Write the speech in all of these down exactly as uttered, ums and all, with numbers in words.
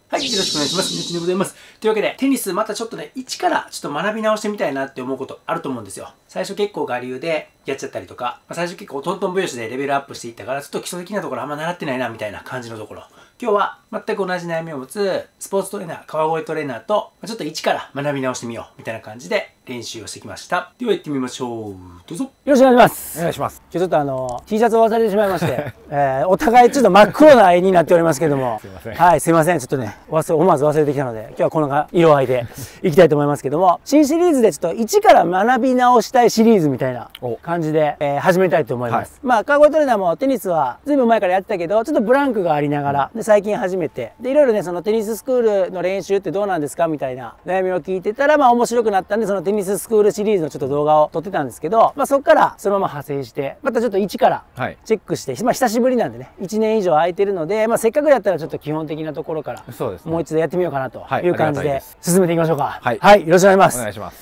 はい、よろしくお願いします。みちでございます。というわけで、テニスまたちょっとね、一からちょっと学び直してみたいなって思うことあると思うんですよ。最初結構我流でやっちゃったりとか、まあ、最初結構トントン拍子でレベルアップしていったから、ちょっと基礎的なところあんま習ってないなみたいな感じのところ。今日は全く同じ悩みを持つスポーツトレーナー、川越トレーナーと、ちょっと一から学び直してみようみたいな感じで練習をしてきました。では行ってみましょう。どうぞ。よろしくお願いします。 お願いします。 今日ちょっとあの T シャツを忘れてしまいまして、えー、お互いちょっと真っ黒な絵になっておりますけども、 すいません。 はい、すいません。ちょっとね、忘れ思わず忘れてきたので、今日はこの色合いでいきたいと思いますけども、新シリーズでちょっと一から学び直したいシリーズみたいな感じで、えー、始めたいと思います。はい、まあ川越トレーナーもテニスはずいぶん前からやってたけど、ちょっとブランクがありながら、で最近始めて、でいろいろねそのテニススクールの練習ってどうなんですかみたいな悩みを聞いてたら、まあ面白くなったんで、そのテニススクールシリーズのちょっと動画を撮ってたんですけど、まあそこからそのまま派生して、またちょっと一からチェックして、はい、まあ久しぶりなんでね、いちねん以上空いてるので、まあせっかくやったらちょっと基本的なところからもう一度やってみようかなという感じで進めていきましょうか。はい、はい、よろしくお願いします。 お願いします。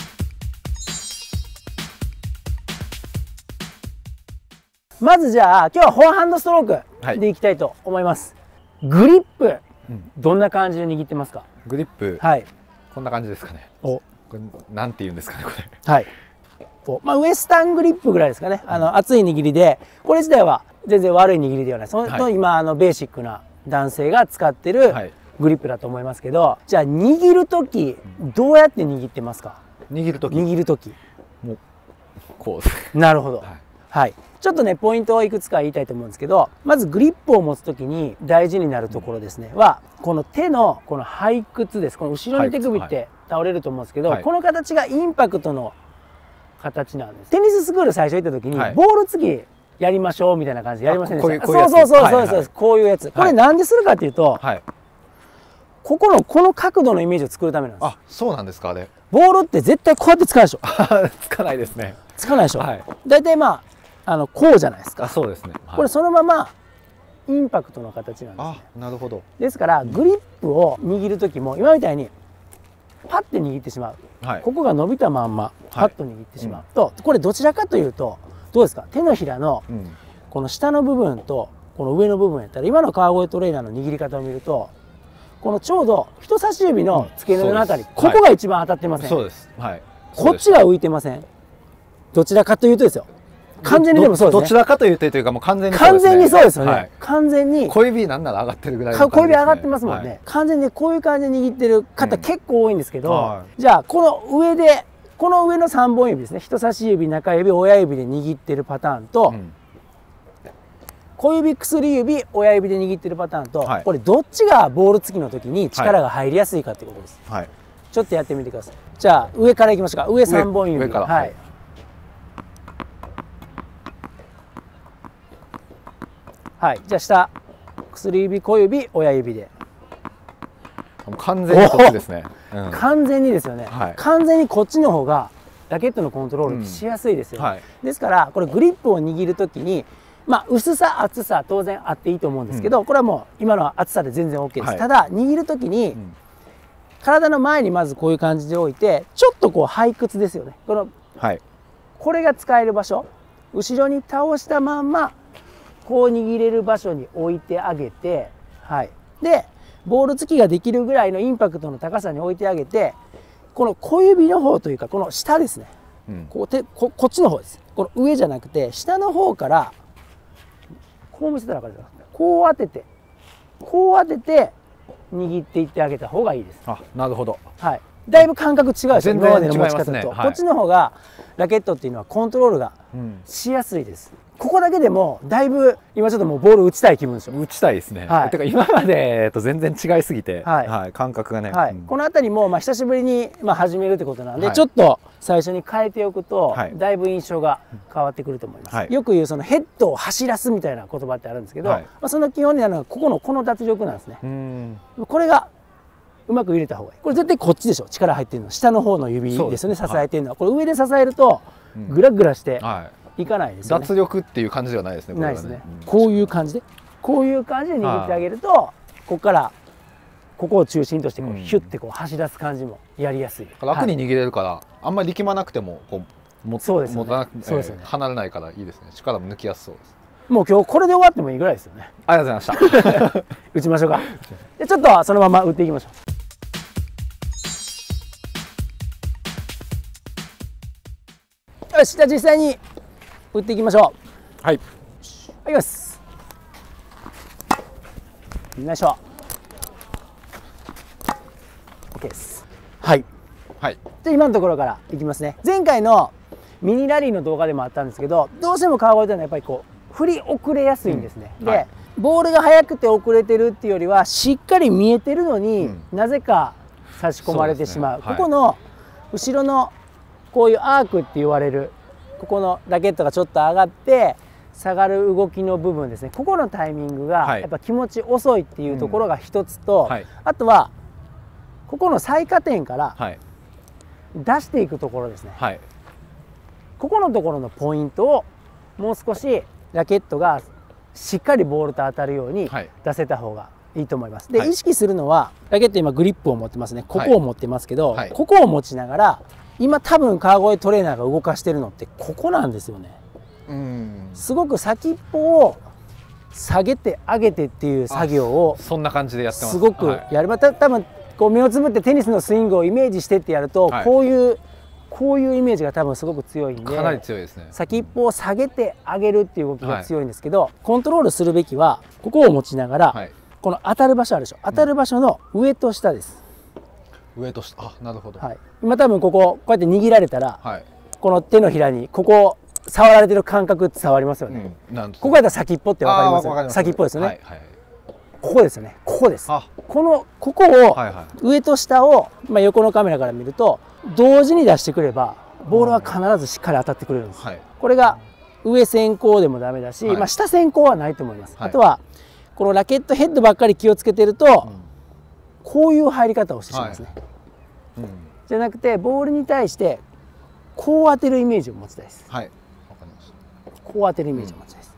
まずじゃあ今日はフォアハンドストロークでいきたいと思います。はい、グリップ、うん、どんな感じで握ってますか？ グリップ、 はい、 こんな感じですかね。お、これなんて言うんですかねこれ。 はい。まあウエスタングリップぐらいですかね。あの厚い握りで、これ自体は全然悪い握りではない。その、はい、今あのベーシックな男性が使ってるグリップだと思いますけど、じゃあ握るときどうやって握ってますか？ 握るとき。 握るとき。 もうこうです。 なるほど。はい。はい、ちょっとねポイントをいくつか言いたいと思うんですけど、まずグリップを持つ時に大事になるところですね、うん、はこの手のこの背屈です。この後ろに手首って倒れると思うんですけど、はい、この形がインパクトの形なんです。テニススクール最初行った時に、はい、ボール突きやりましょうみたいな感じでやりませんでした？そうそうそうそうそう、こういうやつ。これなんでするかっていうと、はい、ここのこの角度のイメージを作るためなんです。 あ、そうなんですか。あれボールって絶対こうやってつかないでしょ。 つかないですね。 つかないでしょ。はい、だいたいまああのこうじゃないですか。 そうですね。 はい、これそのままインパクトの形なんです、ね。 あ、なるほど。 ですからグリップを握る時も今みたいにパッて握ってしまう、はい、ここが伸びたまんまパッと握ってしまうと、はいうん、これどちらかというとどうですか？手のひらのこの下の部分とこの上の部分やったら、今の川越トレーナーの握り方を見ると、このちょうど人差し指の付け根のあたり、うん、ここが一番当たってません？ そうです。はい。 こっちが浮いてません？どちらかというとですよ。完全にでもそうですね。 どちらかというとというかもう完全にそうですね。完全にそうですよね。はい、完全に小指なんなら上がってるぐらいの感じですね。 小指上がってますもんね。はい、完全にこういう感じで握ってる方結構多いんですけど、うんはい、じゃあこの上でこの上のさんぼん指ですね。人差し指、中指、親指で握ってるパターンと、うん、小指、薬指、親指で握ってるパターンと、はい、これどっちがボール突きの時に力が入りやすいかってことです。はい、ちょっとやってみてください。じゃあ上からいきましょうか。上さんぼん指。 上から。 はい。はい、じゃあ下薬指、小指、親指で完全にこっちですね。 うん、完全にですよね、はい、完全にこっちの方がラケットのコントロールしやすいですよ、ねうんはい、ですからこれグリップを握るときに、まあ、薄さ厚さ当然あっていいと思うんですけど、うん、これはもう今の厚さで全然 OK です、はい、ただ握るときに、うん、体の前にまずこういう感じで置いて、ちょっとこう背屈ですよね。この、はい、これが使える場所、後ろに倒したまんまこう握れる場所に置いてあげて、はい、でボール突きができるぐらいのインパクトの高さに置いてあげて、この小指の方というかこの下ですね、うん、こう手 こ, こっちの方です。この上じゃなくて下の方からこう見せたら分かるかな、こう当ててこう当てて握っていってあげた方がいいです。 あ、なるほど。 はい、だいぶ感覚違うですよ。今までの持ち方と、 ねはい、 こっちの方がラケットっていうのはコントロールがしやすいです。うん、ここだけでもだいぶ今ちょっともうボール打ちたい気分ですよ。 打ちたいですね。はい、てか今までと全然違いすぎて、はいはい、感覚がね。 はい、うん、この辺りもまあ久しぶりにまあ始めるってことなんで、はい、ちょっと最初に変えておくと、はい、だいぶ印象が変わってくると思います。はい、よく言うそのヘッドを走らすみたいな言葉ってあるんですけど、はい、まあその基本になるのはここのこの脱力なんですね。うん、これがうまく入れた方がいい。これ絶対こっちでしょ。力入ってるのは下の方の指ですよね。支えてるのは、これ上で支えるとグラグラして、うんはいいかないですよね。 脱力っていう感じではないですね。 ないですね。こういう感じで、こういう感じで握ってあげると、ここからここを中心としてこうヒュッてこう走らす感じもやりやすい。 楽に握れるから、あんまり力まなくてもこうもそうですね。 持たなくて離れないからいいですね。力も抜きやすそうです。 もう今日これで終わってもいいぐらいですよね。 ありがとうございました打ちましょうか。でちょっとそのまま打っていきましょう。よし、じゃあ実際に打っていきましょう。はい。 いきます。よいしょ。OK です。はい。 はい。 じゃあ今のところからいきますね。前回のミニラリーの動画でもあったんですけど、どうしても川越というのはやっぱりこう振り遅れやすいんですね。うん、で、はい、ボールが速くて遅れてるっていうよりはしっかり見えてるのに、うん、なぜか差し込まれてしまう。うね、はい、ここの後ろのこういうアークって言われるここのラケットがちょっと上がって下がる動きの部分ですね。ここのタイミングがやっぱ気持ち遅いっていうところが一つと、はい、あとはここの最下点から出していくところですね。はい、ここのところのポイントをもう少しラケットがしっかりボールと当たるように出せた方がいいと思います。で、はい、意識するのはラケット今グリップを持ってますね。ここを持ってますけど、はい、ここを持ちながら今多分川越トレーナーが動かしてるのってここなんですよね。うん、すごく先っぽを下げて上げてっていう作業をそんな感じでやってます。 すごくやれば、はい、多分こう目をつぶってテニスのスイングをイメージしてってやると、はい、こういうこういうイメージが多分すごく強いんで、 かなり強いですね。 先っぽを下げて上げるっていう動きが強いんですけど、はい、コントロールするべきはここを持ちながら、はい、この当たる場所あるでしょ、当たる場所の上と下です。 うん、上と下、あ、なるほど。 はい、今多分こここうやって握られたら、はい、この手のひらにここ触られてる感覚って伝わりますよね。うん、ここやったら先っぽって分かりますよね。先っぽですよね。はいはい、ここですよね。ここです。このここを上と下を、まあ、横のカメラから見ると同時に出してくればボールは必ずしっかり当たってくれるんです。はい、これが上先行でもダメだし、はい、まあ下先行はないと思います。はい、あとはこのラケットヘッドばっかり気をつけてると、うん、こういう入り方をしてしまいますね。はい、うん、じゃなくてボールに対してこう当てるイメージを持ちたいです。はい、わかりました。こう当てるイメージを持ちたいです。うん、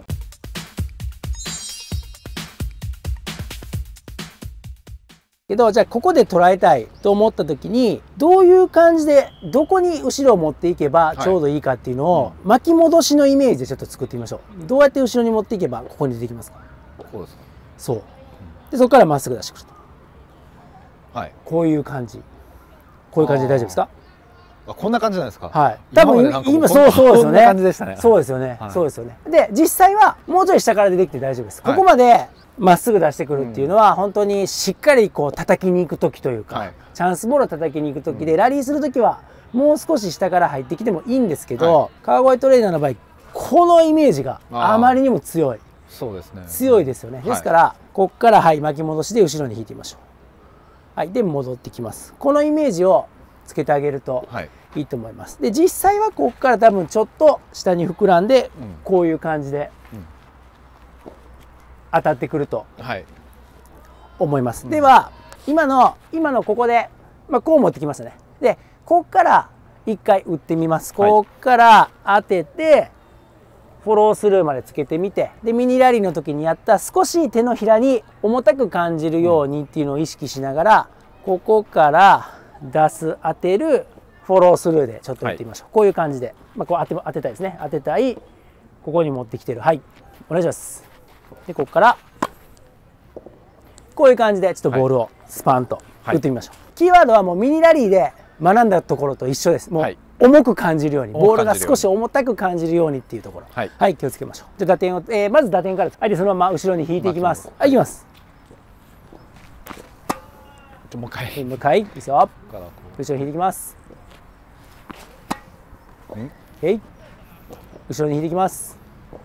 けどじゃあここで捉えたいと思った時にどういう感じでどこに後ろを持っていけばちょうどいいかっていうのを巻き戻しのイメージでちょっと作ってみましょう。どうやって後ろに持っていけばここに出てきますか？ こうですか？ そう。でそこからまっすぐ出してくると。はい。こういう感じ。こういう感じで大丈夫ですか？ あ、こんな感じなんですか？はい。 多分今そうそうですよね。こんな感じでしたね。そうですよね。そうですよね。で実際はもうちょい下から出てきて大丈夫です。ここまでまっすぐ出してくるっていうのは、うん、本当にしっかりこう叩きに行く時というか、はい、チャンスボールを叩きに行く時で、うん、ラリーする時はもう少し下から入ってきてもいいんですけど、はい、川越トレーナーの場合このイメージがあまりにも強い。 そうですね。 強いですよね。ですから、はい、ここからはい巻き戻しで後ろに引いてみましょう。はい、で戻ってきます。このイメージをつけてあげるといいと思います。で実際はここから多分ちょっと下に膨らんで、うん、こういう感じで。うん、当たってくると思います。はい、では今の今のここで、まあ、こう持ってきましたね。でここから一回打ってみます。ここから当ててフォロースルーまでつけてみて、でミニラリーの時にやった少し手のひらに重たく感じるようにっていうのを意識しながら、ここから出す当てるフォロースルーでちょっと打ってみましょう。はい、こういう感じで、まあ、こう当て当てたいですね。当てたいここに持ってきてる。はい、お願いします。でここからこういう感じでちょっとボールをスパンと打ってみましょう。はい、キーワードはもうミニラリーで学んだところと一緒です。もう重く感じるように、ボールが少し重たく感じるようにっていうところ、はい、はい、気をつけましょう。じゃあ打点を、えー、まず打点からです。はい、でそのまま後ろに引いていきます。はい、いきます。 もう一回もう一回いいですよ。後ろに引いていきます。えい、後ろに引いていきます。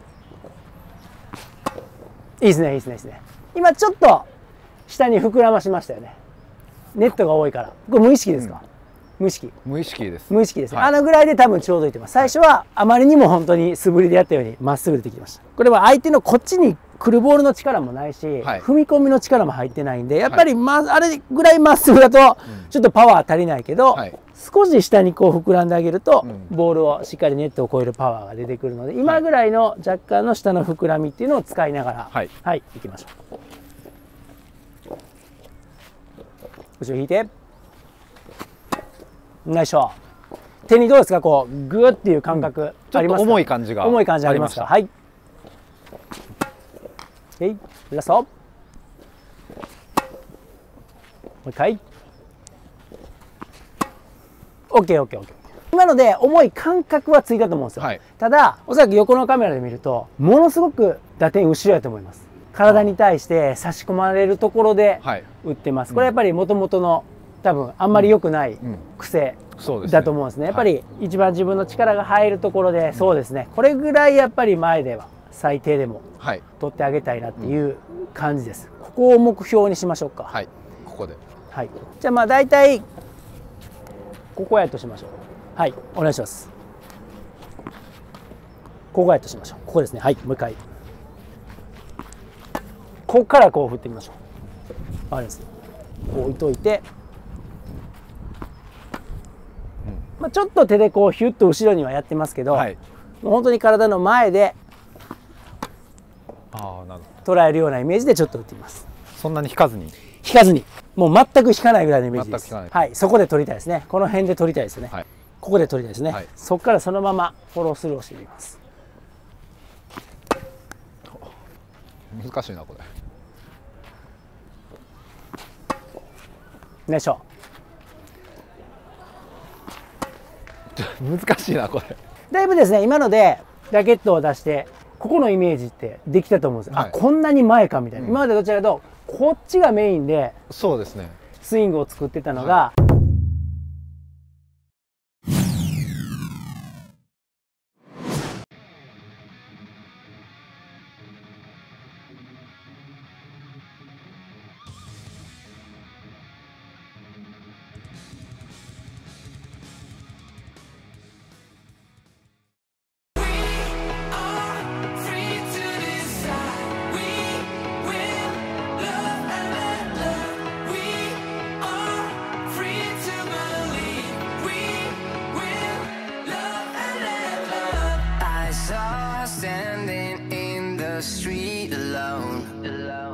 いいですね、いいですね、いいですね。今ちょっと下に膨らましましたよね。ネットが多いから。これ無意識ですか？うん、無意識。 無意識です。 無意識ですね。はい、あのぐらいで多分ちょうどいいと思います。最初はあまりにも本当に素振りでやったようにまっすぐ出てきました。これは相手のこっちに来るボールの力もないし、はい、踏み込みの力も入ってないんで、やっぱり、ま、あれぐらいまっすぐだとちょっとパワー足りないけど、はい、少し下にこう膨らんであげると、うん、ボールをしっかりネットを越えるパワーが出てくるので、今ぐらいの若干の下の膨らみっていうのを使いながら、はい、はい、いきましょう。後ろ引いて、よいしょ。手にどうですか、こうグーっていう感覚ありますか？ ちょっと重い感じが重い感じありますか？はい。 OK、ラスト。もう一回。OKOKOK。今ので重い感覚はついたと思うんですよ、はい、ただおそらく横のカメラで見るとものすごく打点後ろやと思います。体に対して差し込まれるところで打ってます、はい、これやっぱりもともとの多分あんまり良くない癖だと思うんですね。やっぱり一番自分の力が入るところで、そうですね、これぐらいやっぱり前では最低でも取ってあげたいなっていう感じです。ここを目標にしましょうか。 はい、ここで、 はい、じゃあまあ大体ここやとしましょう。はい、お願いします。ここやとしましょう。ここですね。はい、もう一回。ここからこう振ってみましょう。わかります。こう置いといて、まあ、ちょっと手でこうヒュッと後ろにはやってますけど、はい、もう本当に体の前で捉えるようなイメージでちょっと打ってみます。 そんなに引かずに引かずに、もう全く引かないぐらいのイメージです。はい、そこで取りたいですね。この辺で取りたいですよね。はい、ここで取りたいですね。はい、そこからそのままフォロースルーをしてみます。 難しいなこれ。 よいしょ。 難しいなこれ。 だいぶですね、今のでラケットを出してここのイメージってできたと思うんですよ。はい、あ、こんなに前かみたいな、うん、今までどちらかというとこっちがメインでそうですね、 スイングを作ってたのが、はい、standing in the street alone, alone.